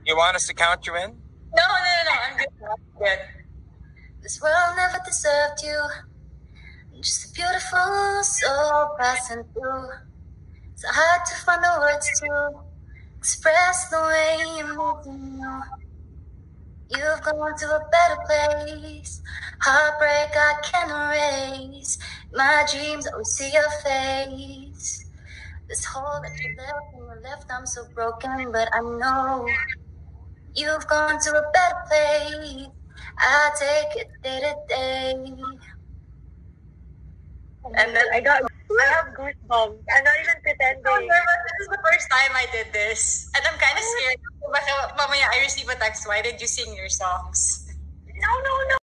You want us to count you in? No. I'm good. Good. This world never deserved you. Just a beautiful soul passing through. It's hard to find the words to express the way you're moving now. You've gone to a better place. Heartbreak I can't erase. My dreams always see your face. This hole that you left when you left, I'm so broken, but I know you've gone to a better place. I take it day to day. And then I have goosebumps. I'm not even pretending. I'm nervous. This is the first time I did this. And I'm kind of scared. Mamaya I receive a text. Why did you sing your songs? No.